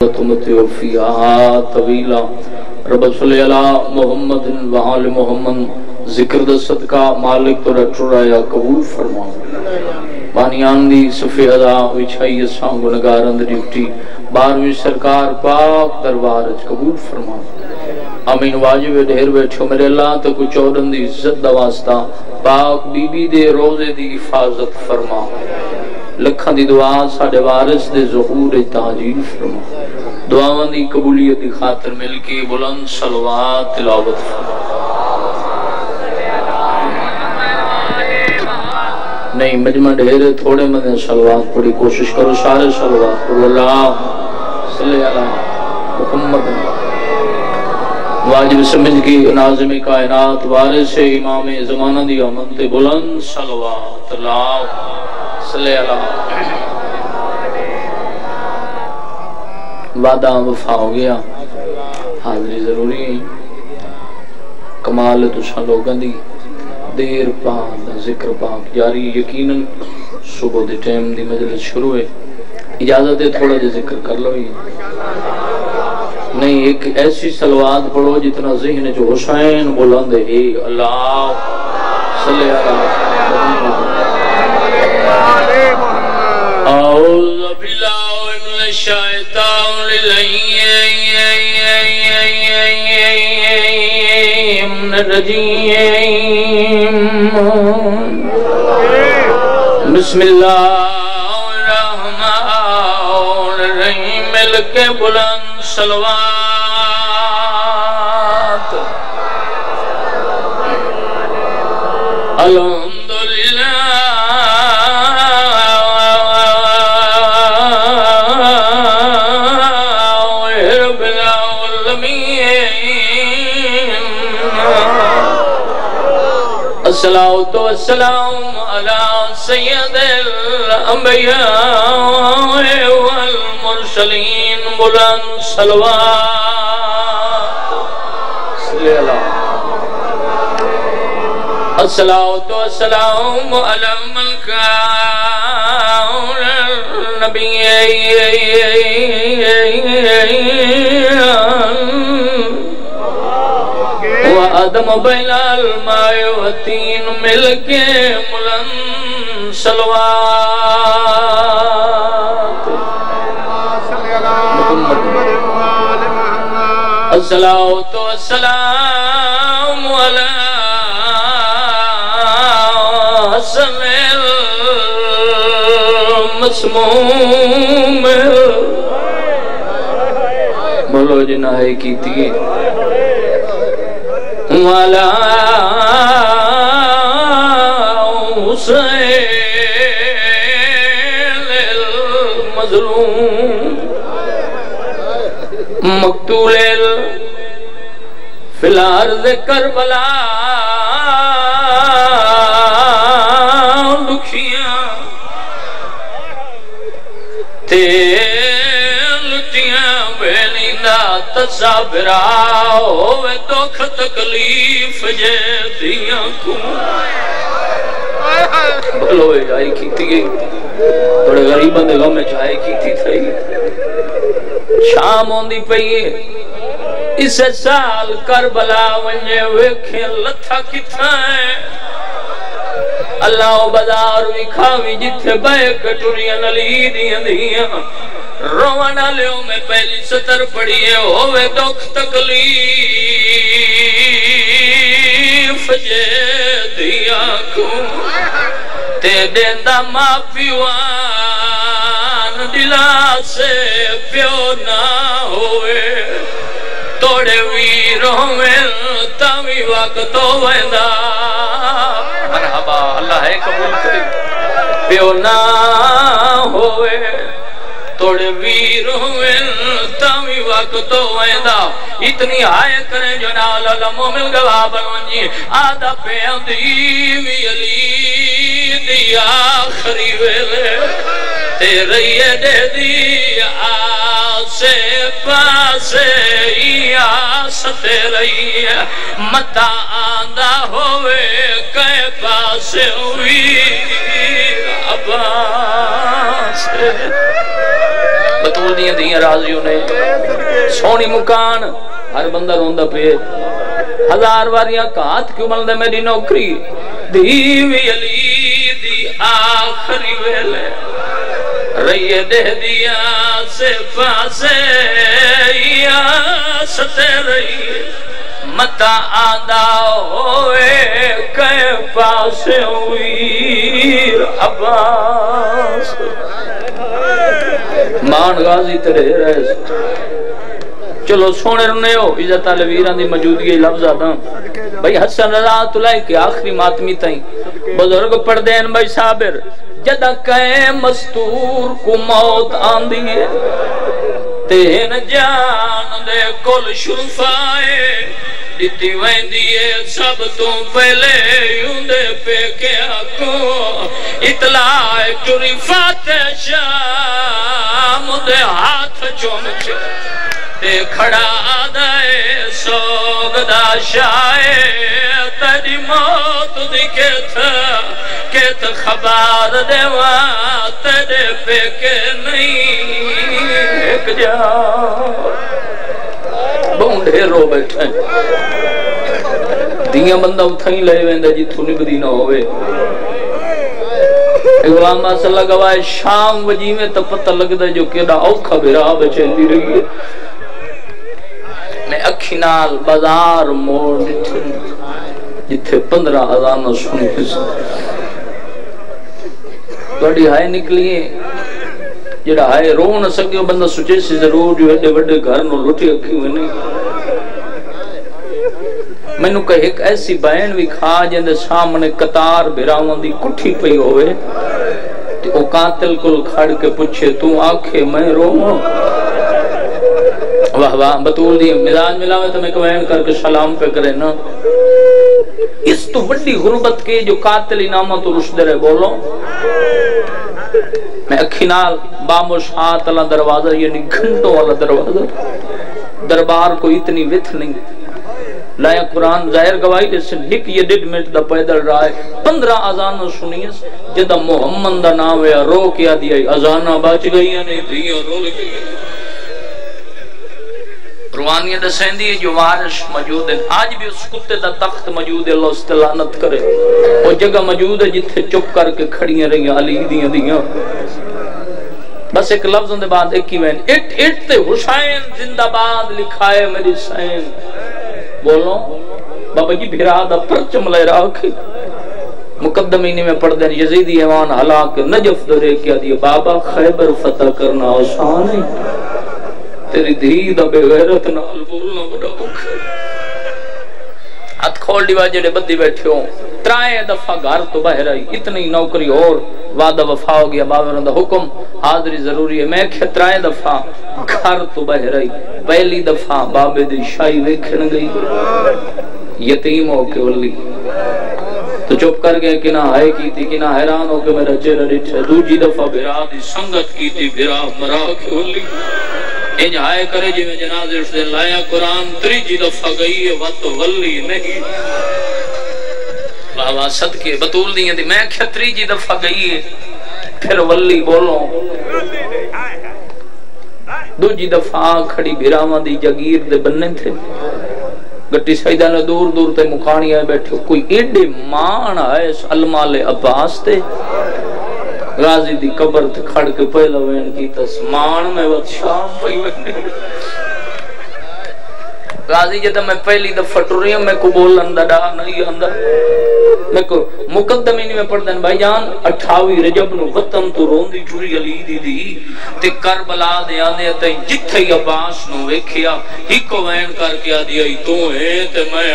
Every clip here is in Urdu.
تمتع فیہا طویلا رب صلی اللہ محمد و آل محمد ذکر دا صدقہ مالک تو رٹورایا قبول فرماؤ بانیان دی صفی ادا وچھائی سانگو نگارند ڈیوٹی 12ویں سرکار پاک دربارج قبول فرماؤ آمین واجب ڈھیر بیٹھو میرے اللہ تو کچھ چودن دی عزت دا واسطہ پاک بی بی دے روزے دی حفاظت فرما لکھاں دی دعا ساڑھے وارث دے ظہور تعجیل فرما دعاوان دی قبولیت دی خاطر مل کے بلند صلوات تلاوت فرما نہیں مجمع ڈھیرے تھوڑے مدن صلوات پڑھی کوشش کرو سارے صلوات پڑھو اللہ صلی اللہ محمد واجب سمجھ کی ناظم کائنات وارث امام زمانہ دی آمد بلند صلوات اللہ صلی اللہ وعدہ وفا ہو گیا حاضری ضروری ہے کمال تساں لوگاں دی دیر پاک ذکر پاک جاری یقیناً صبح دے ٹائم دی مجلس شروع ہے اجازت ہے تھوڑا جے ذکر کر لو ہی نہیں ایک ایسی صلوات پڑھو جتنا ذہن جو حسین بلند ہے اللہ صلی اللہ اعوذ باللہ من الشیطان الرجیم بسم اللہ الرحمن الرحیم مل کے بلند صلوات الحمدللہ رب العالمین الصلاۃ والسلام علی سید الانبیاء والمرسلین بلند صلوات صلی اللہ الصلاۃ والسلام علی من کان النبی وآدم بین الماء والطین مل کے بلند صلوات الصلاۃ والسلام علی حسن المسموم بولو جناح کیتی والا حسین المظلوم مقتول فی الارض کربلا لکھیاں تے لٹیاں بیلیندہ تصابرہ ہوئے دکھ تکلیف جے دیاں کو بلو جائے کیتی گئی بڑے غریبان دے غم جائے کیتی تھی شام ہوندی پئیے اس سال کربلا ونجے ویکھیں لتھا کتھا ہے اللہ بازار بھی کھاوی جتھے بے کٹوریاں نلی دیاں دیاں روانا لیوں میں پہلی سطر پڑھیے ہوئے دکھ تکلیف جے دیا کو تے دیندہ ماں پیوان دلا سے پیو نہ ہوئے توڑے ویروں میں تاوی وقت ہوئندہ مرحبا اللہ ہے قبول کرے پیو نہ ہوئے توڑے ویروں میں تاوی وقت ہوئندہ اتنی آئے کریں جو نال علموں مل گواہ بنونجی آدھا پیاندی وی علی دی آخری ویلے تیرے دے دی آسے پاسے آستے رہی ہے متا آندہ ہوئے کئے پاسے ہوئی عباس بطول دیاں دیاں راضیوں نے سونی مکان ہر بندہ روندہ پہ ہزار واریاں کہات کیوں ملدے میری نوکری دیوی علی دی آخری ویلے رہیے دے دیا سے پاسے یا ستے رہیے متا آدھا ہوئے کئے پاسے ہوئی عباس مان غازی ترے رہے چلو سونے رنے ہو عزت علویران دی موجودگی لفظ آدھا بھئی حسن رضا تلائی کے آخری ماتمی تائیں بزرگ پردین بھئی صابر جدہ کئے مستور کو موت آندھی ہے تین جان دے کل شرفائے دیتی ویندیے سب تو پہلے یوں دے پہ کیا کو اطلاع چوری فاتح شام دے ہاتھ چومچے تے کھڑا دے سوگدہ شائے تیری موت دی کہت خبار دے وہاں تیرے پہ کہ نہیں ایک جا بونڈے رو بیٹھیں دیاں بندہ اتھائیں لے ویندہ جی تھونی بدی نہ ہوئے غلام صلی اللہ گواہ شام وجی میں تا پتہ لگ دے جو کیڑا اوکھا بیرا بچین دی رہی ہے میں اکھی نال بازار موڑ ڈٹھن جتھے 15 آزانہ سنی توڑی ہائے نکلیے جڑا ہائے رو نہ سکے بندہ سچے سے ضرور جو ہے بڑے گھر نو لوٹی اکھی ہوئے نہیں میں نو کہ ایک ایسی بہن بھی کھا جندے سامنے قطار بھراؤں دی کٹھی پئی ہوئے تو او قاتل کل کھڑ کے پوچھے تو آنکھے میں رو واہ واہ بطول دی مزاج ملاوے تو میں کوئین کر کے سلام پہ کرے نا اس تو بڑی غربت کے جو قاتل انامہ تو رشد رہے بولو میں اکھینال باموش ہاتھ اللہ دروازہ یعنی گھنٹوں والا دروازہ دربار کو اتنی وتھ نہیں لایا قرآن ظاہر گواہی دے سے نک یہ 1.5 منٹ دا پیدل رہا ہے 15 آزانہ سنیس جدہ محمد دا نام ہے رو کیا دیا آزانہ باچ گئی ہے نہیں دیا رو لگی روانیت سیندی ہے جو وارش موجود ہے آج بھی اس کتے دا تخت موجود ہے اللہ استلانت کرے وہ جگہ موجود ہے جتھے چپ کر کے کھڑیاں رہی علی دیاں دیاں بس ایک لفظوں دے بعد ایک ہی وین اٹ تے حسین زندہ باد لکھائے میری سین بولو بابا جی بھیرا دا پرچم لے راکھے مقدمینی میں پڑھ دیں یزیدی ایوان حلاک نجف درے کیا دیا بابا خیبر فتح کرنا آسان ہے تیری دھی دا بے غیرت نال بولنا بڑا اوکھے ہاتھ کھول دیوا جڑے بدی بیٹھے ہوں ترائے دفعہ گھر تو باہر آئی اتنی نوکری اور وعدہ وفا ہو گیا باورن دا حکم حاضری ضروری ہے میں کہ ترائے دفعہ گھر تو باہر آئی پہلی دفعہ بابے دی شاہی ویکھن گئی یتیم ہو کے ولی تو چپ کر گئے کہ نہ آئے کی تھی کہ نہ حیران ہو کے میرا چہرہ ڈٹھے دوجی دفعہ بھرا دی سنگت کی تھی بھرا مرا کے ولی انج آئے کرے جی میں جنازے اس دن لایا قرآن تریجی دفعہ گئی ہے وقت ولی نہیں بابا صدقے بطول دیئے تھی میں کیا تریجی دفعہ گئی ہے پھر ولی بولو دوجی دفعہ کھڑی بھراواں دی جگیر دے بننے تھے گٹی سیدہ نے دور دور تے مکانی آئے بیٹھے کوئی ایڈے مان آئے المال عباس تے غازی دی قبر تے کھڑ کے پہلا وین کی تسمان میں وقت شام پئی وین غازی جدہ میں پہلی دفعہ ٹر رہی ہوں میں کو بول اندر ڈا نہیں اندر میں کو مقدمینی میں پڑھ دیں بھائی جان 28 رجب نو وطن تو روندی ٹری علی دی دی تے کربلا دے آنے تے جتھے عباس نو ویکھیا ہی کو وین کر کے آدیا ہی تو ہے تے میں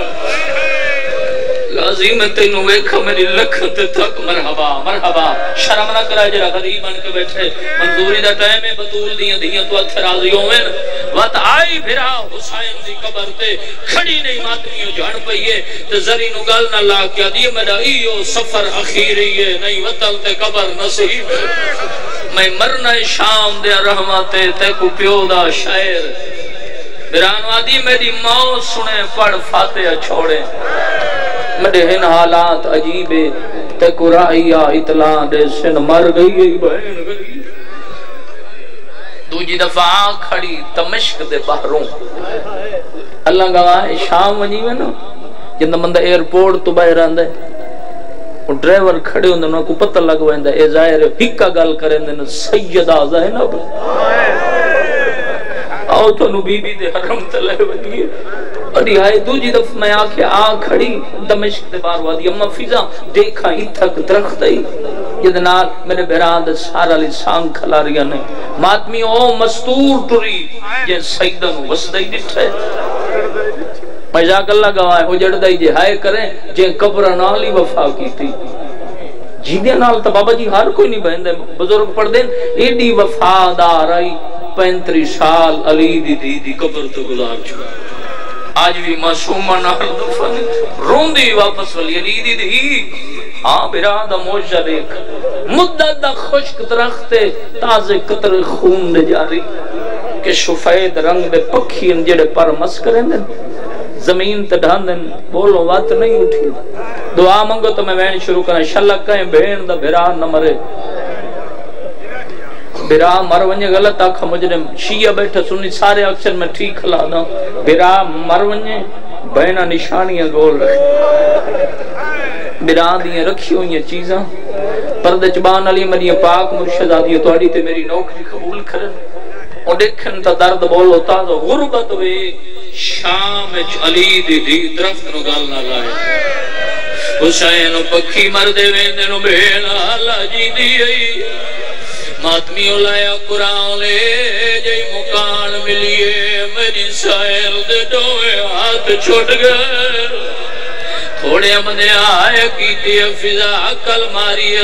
غازی میں تینوں ویکھا میری لکھت تک مرحبا مرحبا شرم نہ کرا جرا غریب بن کے بیٹھے منظوری دا ٹائم ہے بطول دیاں دیاں تو اتھے راضی ہوئن وقت آئی بھرا حسین دی قبر تے کھڑی نہیں ماتمیوں جھڑ پئیے تے زری نو گل نہ لا کیا دیئے میرا ایو سفر اخیری ہے نہیں وطن تے قبر نصیب میں مرنا شام دے رحمتے تے کو پیو دا شاعر بران وادی میری موت سنے پڑھ فاتحہ چھوڑے میرے ہن حالات عجیبے تے قرآیا اطلاع دے سن مر گئی بہن گئی دوجی دفعہ کھڑی دمشق دے باہروں اللہ گواہ شام ونی میں نا جندہ مندہ ایئرپورٹ تو باہر آندہ ہے اور ڈرائیور کھڑے ہوندے انہوں کو پتہ لگوائیں دا اے ظاہر ہے ہکا گل کریں دے سیدہ زینب آؤ تو نو بی بی دے حرم تلے ونی اور یہ آئے دوجی دفعہ میں آکے کھڑی دمشق دے باہر وادی اما فیضا دیکھا اتھک درخت ہے یہ دنال میرے بیران دے سارا لسان کھلا ریا نے ماتمی او مستور ٹری یہ سیدہ نو وسدائی ڈٹھا ہے مجاک اللہ گواہ ہو جڑدائی جے ہائے کریں جے قبر نالی وفا کی تھی جیدے نال تا بابا جی ہر کوئی نہیں بہن دے بزرگ پڑھ دیں ایڈی وفادار آئی 35 سال علی دی دی دی قبر تو گزار چکا آج بھی معصومہ نال دفن روندی واپس ولی علی دی دی ہاں برادہ موجہ دیکھ مدد خشک درخت تازے قطر خون دے جاری کہ شفید رنگ دے پکھی انجڑے پر مس کریں دیں زمین تے ڈھان دیں بولو وات نہیں اٹھی دعا منگو تو میں وین شروع کرنا شلک کہیں بہن دا بھرا نہ مرے بھرا مر ونجے غلط آکھا مجرم شیعہ بیٹھا سنی سارے اکثر میں ٹھیک کھلا دا بھرا مر ونجے بہنہ نشانیاں گول رکھے بھرا دیئے رکھی ہوئی چیزاں پردہ چبان علی مریہ پاک مرشد آدھی تو اڑی تے میری نوکری قبول کرن اور دیکھن تا درد بولو تازہ غربت وے شام علی دی دی درخت نو گال نہ لائے حسین پکھی مردے ویندے نو بھینا اللہ جی دی ماتمی اولایا قرآن لے جائی مکان ملیے میری سائل دے دوئے ہاتھ چھوٹ گئے تھوڑے مندے آئے کیتی فضا کل ماری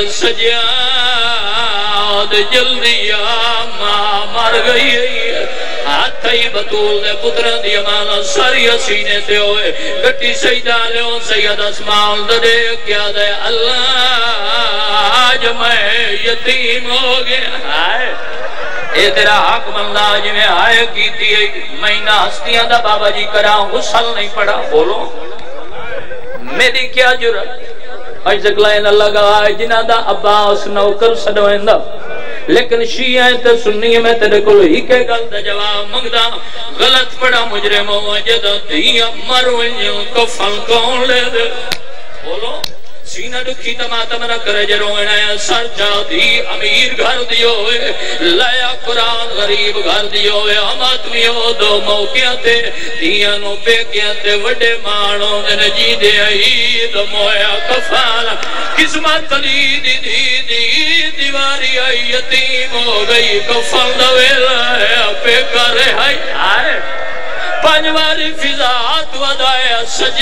سجاد جلدی ماں مر گئی ہاتھ ہی بطول دے پتران دی امانہ ساری سینے تے ہوئے گٹی سیدہ لے ان سید اسمال دے کیا دے اللہ آج میں یتیم ہو گیا اے تیرا حق بندہ آج میں آئے کیتی ہے مہینہ ہستیاں دا بابا جی کراؤں غسل نہیں پڑا بولو میری کیا جرت اجزک لائن اللہ گواہ جنہ دا عباس نوکر سڑوائن دا لیکن شیعہ تے سنی میں تیرے کل ہی کے گل دا جواب منگدا غلط پڑا مجرم وجد دیا مروین کفن کون لے دے بولو سینہ دکھی تماتم نہ کرے جروئنے سر جا دی امیر گھر دیوئے لیا قرآن غریب گھر دیوئے اماتمیوں دو موقع تے دیانوں پہ کیا تے وڈے مانوں دن جی دے عید مویا کفانا قسمت لی دی دی دی دیواری آئی یتیم ہو گئی کفن دوے لیا پہ کرے آئے پنجواری فضات ودائے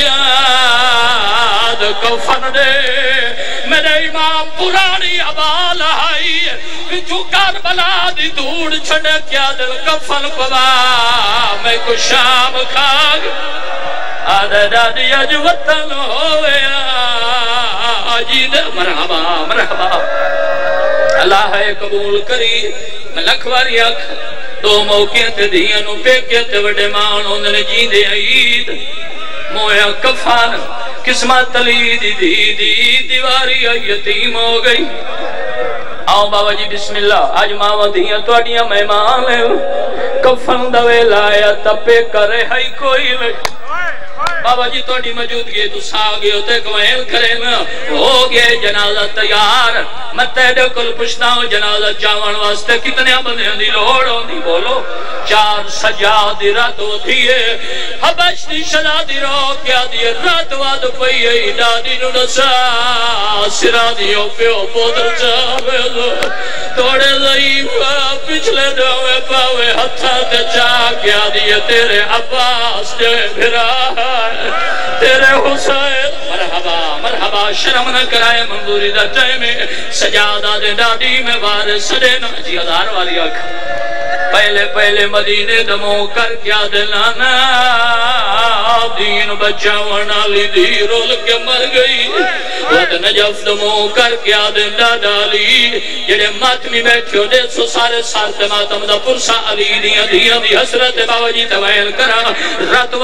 سجاد کفن دے میرے امام پرانی عبال آئی بچو کربلا دی دھوڑ چھڑے کیا دل کفن پوا میں کو شام کھاگ آدھے دادی اج وطن ہوئے آجید مرحبا مرحبا اللہ ہے قبول کری میں لکھواری اکھ دو موقع تے دیانوں پہ کیا تے وڈے مانوں نے جی دے عید مویا کفان قسمت لی دی دی دی دیواری یتیم ہو گئی آؤ بابا جی بسم اللہ آج ماں دیاں تو اڈیاں مہمان لے کفن دوے لایا تپے کرے ہائی کوئی لے بابا جی توڑی موجود گئے تو سا گئے ہوتے کوئل کرے نا ہو گئے جنازہ تیار میں تیرے کل پوچھتا ہوں جنازہ چاون واسطے کتنے بندے دی لوڑ ہوندی بولو 4 سجادی رات ہوتی ہے حبش دی شدادی رو کیا دی رات واد پئی ہے دادی نو نسا سرا دیو پیو پودر چاوے توڑے ضعیف پچھلے دوے پاوے ہتھا تے چاہ کیا دی تیرے عباس دے بھرا تیرے حسین مرحبا مرحبا شرم نہ کرائے منظوری دا ٹائم سجادہ دے ڈاڈی میں بار سڑے نا جی ہزار والی آنکھ پہلے پہلے مدینے دموں کر کیا دلانا دین بچاونا لی دی رول کے مر گئی وقت نجف دموں کر کیا دلا ڈالی جڑے ماتمی بیٹھو دے سو سارے سارت ماتم دا پرسا علی دیاں دی حسرت بابا جی توائل کرا رات وطی ہوئی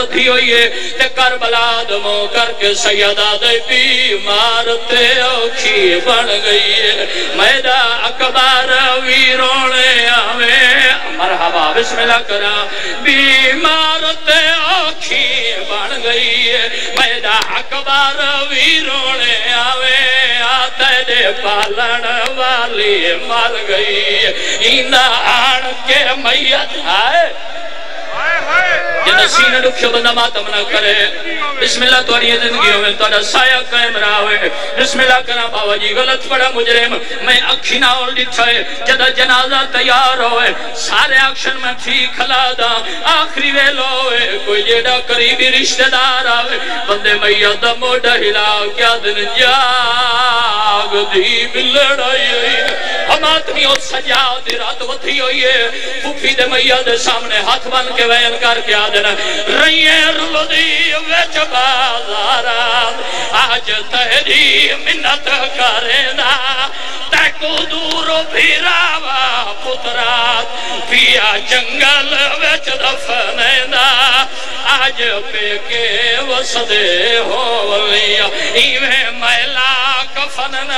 گئی تے کربلا دمو کر کے سیدہ دے بیمار تے اوکھی بن گئی میدہ اکبر وی رونے آوے مرحبا بسم اللہ کرا بیمار تے اوکھی بن گئی میدہ اکبر وی رونے آوے آتے دے پالن والی مر گئی اینا آن کے میت آئے جنہ سینہ رکھو بندہ ماتم نہ کرے بسم اللہ توڑی زندگیوں میں توڑا سایہ قائم راوے بسم اللہ کرا بابا جی غلط پڑا مجرم میں اکھی نہ اور ڈٹھائے جدہ جنازہ تیار ہوئے سارے اکشن میں تھی کھلا دا آخری ویلو ہوئے کوئی جیڑا قریبی رشتہ دار آوے بندے میت موڑا ہلا کیا دن جاگ دی بلڑائی ہم آدمی اور سجاد رات وطھی ہوئی ہے پھوپی دے میت دے سامنے ہاتھ بن کے وین کر کے آدھنا رئیے رلدی ویچ بازارات آج تہری منت کرینا تیکو دور بھیراوا پترات پیا جنگل ویچ دفنینا آج پہ کے وسدے ہو لیا ایویں میلا کفننا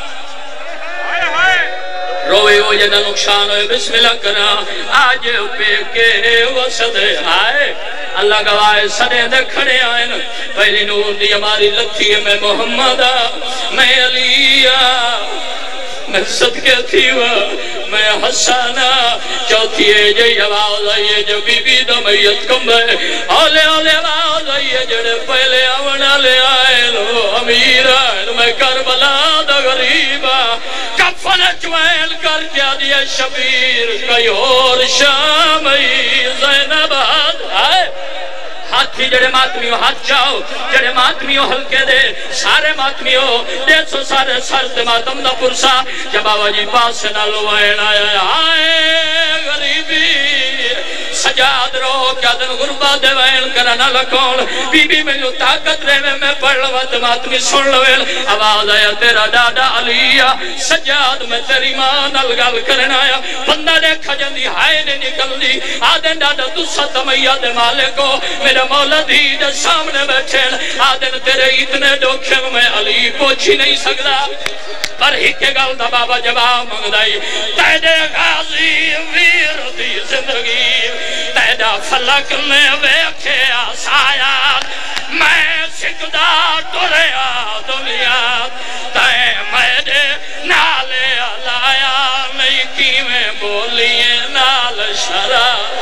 روئے ہو جنہ نقشان ہوئے بسم اللہ کرا آج پہ کے وسد آئے اللہ گواہ سدے دے کھڑے آئے پہلی نور دی ہماری لکھی ہے میں محمد میں علیہ میں صدقے تھی وہ میں حسانہ چوتھی ہے جی آواز آئیے جو بی بی دا میت کم ہے آلے آلے آواز آئیے جڑے پہلے آونا لے آئے لو امیر آئے میں کربلا دا غریبہ کفن چویل کر کیا دیا شبیر کئی اور شامی زینب آئے ہاتھی جڑے ماتمیوں ہاتھ جاؤ جڑے ماتمیوں ہلکے دے سارے ماتمیوں دیسو سارے سرد ماتم دا پرسا جب آوہ جی پاس سے نہ لوائن آیا آئے غریبی سجاد رو کیا دن غربہ دے وین کرنا لکون بی بی میں جو طاقت رہے میں پڑھ لوات ماتمی سن لویل آواز آیا تیرا دادا علیہ سجاد میں تیری ماں نلگل کرنا آیا بندہ دیکھا جندی ہائے نے نکل دی آدن دادا تو ستمیہ دے مالے کو میرا مولا دی دے سامنے بیٹھیں آدن تیرے اتنے ڈوکھیں میں علی پوچھی نہیں سکتا پر ہی کے گل دا بابا جواب مانگدائی تیدے غازی ویر دی زندگی تیدہ فلک میں ویکھے آسایات میں سکدہ ٹریا دنیا تے میرے نالے علایا نہیں کی میں بولیے نال شراب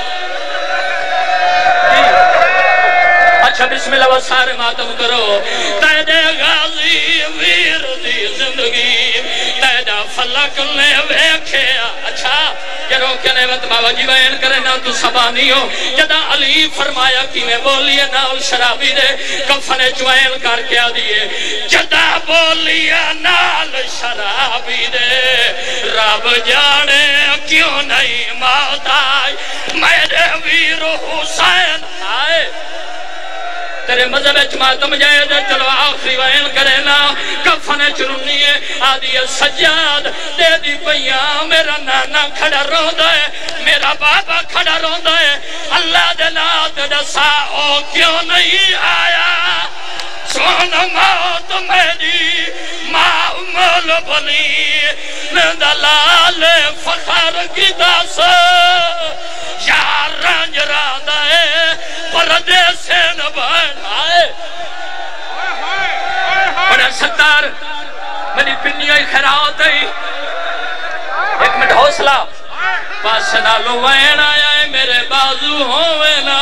اچھا بسم اللہ سارے ماتم کرو تیدے غازی ویر دی زندگی تیدہ فلک نے ویکھے اچھا یہ روکے نعمت بابا جی بیان کرے نا تو سبانی ہو جدہ علی فرمایا کی میں بولیے نال شرابی دے کفن چوین کر کیا دیئے جدہ بولیے نال شرابی دے رب جانے کیوں نہیں موت آئی میرے ویر حسین آئے تیرے مذہب ماتم جائے دے چلو آخری وین کرے نا کفن چرنی ہے آدھی سجاد دے دی پہیاں میرا نانا کھڑا روندہ ہے میرا بابا کھڑا روندہ ہے اللہ دلات دسا او کیوں نہیں آیا سون موت میری ماں مول بلی دلال فخر کی دس یار رنج راندہ ہے پردے سے نبان آئے بڑا ستار میری پنیائی خیرات ہے ایک منٹ حوصلہ پاس نالو وین آیا ہے میرے بازو ہوئے نا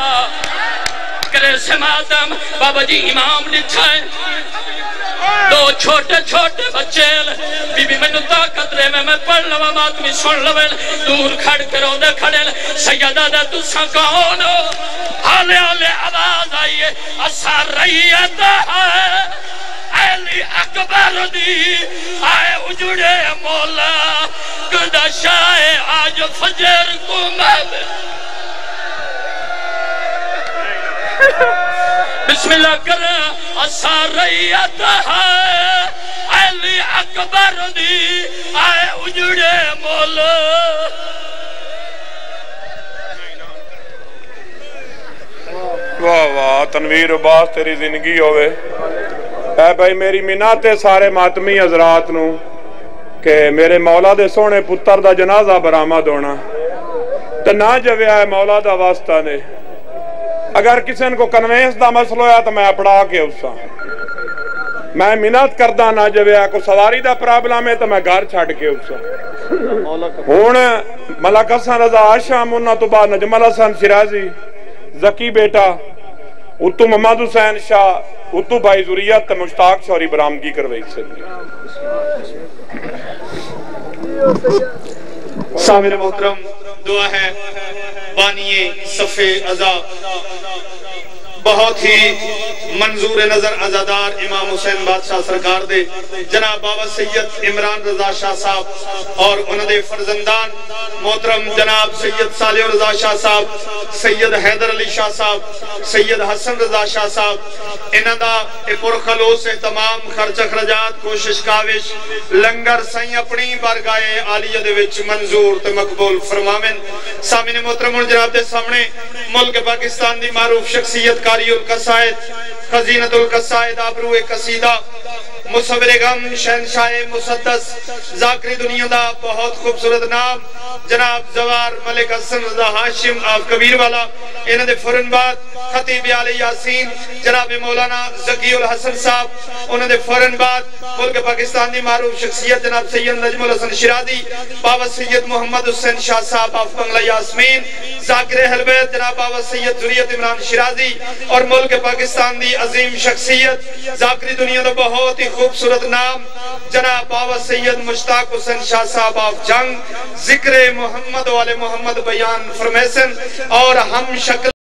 کرے سے ماتم بابا جی امام لکھا ہے دو چھوٹے چھوٹے بچے بی بی میں طاقت رہے میں پڑھ لوا ماتمی سن لویں دور کھڑ کرو دے کھڑے سیدہ دے تو سکون آلے آلے آواز آئیے اثر رئیت ہے علی اکبر دی آئے اجڑے مولا گدہ شاہ آج فجر کو میں بسم اللہ کریں اثریت ہے علی اکبر دی آئے اجڑے مولا واہ واہ تنویر عباس تیری زندگی ہوئے اے بھائی میری منت ہے سارے ماتمی حضرات نو کہ میرے مولا دے سونے پتر دا جنازہ برآمد ہونا تو نہ جویا ہے مولا دا واسطہ نے اگر کسی کو کنوینس دا مسئلہ ہویا تو میں اپڑا کے اسا میں منت کردہ نہ جویا کو سواری دا پرابلم ہے تو میں گھر چھڑ کے اسا ہون ملک حسن رضا آشام انہا تو بعد نجمل حسن شرازی زکی بیٹا اتو محمد حسین شاہ اتو بھائی ذریت مشتاق شوری برامگی کروئی سے سامر محترم دعا ہے بانی صفِ عزا بہت ہی منظور نظر عزادار امام حسین بادشاہ سرکار دے جناب بابا سید عمران رضا شاہ صاحب اور انہوں دے فرزندان محترم جناب سید صالح رضا شاہ صاحب سید حیدر علی شاہ صاحب سید حسن رضا شاہ صاحب انہوں دا پرخلوص اہتمام خرچ اخراجات کوشش کاوش لنگر سائیں اپنی بارگاہ عالیہ دے وچ منظور تے مقبول فرماویں سامنے محترم جناب دے سامنے ملک پاکستان دی معروف شخصیت قاری القصائد خزینت القصائد آبرو قصیدہ مصور غم شہنشاہ مسدس ذاکری دنیا دا بہت خوبصورت نام جناب زوار ملک حسن رضا ہاشم آف کبیر والا انہوں نے فوراً بعد خطیب علی یاسین جناب مولانا زکی الحسن صاحب انہوں نے فوراً بعد ملک پاکستان دی معروف شخصیت جناب سید نجم الحسن شرازی بابا سید محمد حسین شاہ صاحب آف بنگلہ یاسمین ذاکر اہل بیت جناب بابا سید ذریت عمران شرازی اور ملک پاکستان دی عظیم شخصیت ذاکری دنیا دا بہت ہی خوبصورت نام جناب بابا سید مشتاق حسین شاہ صاحب آف جنگ ذکر محمد والے محمد بیان فرمیسن اور ہم شکل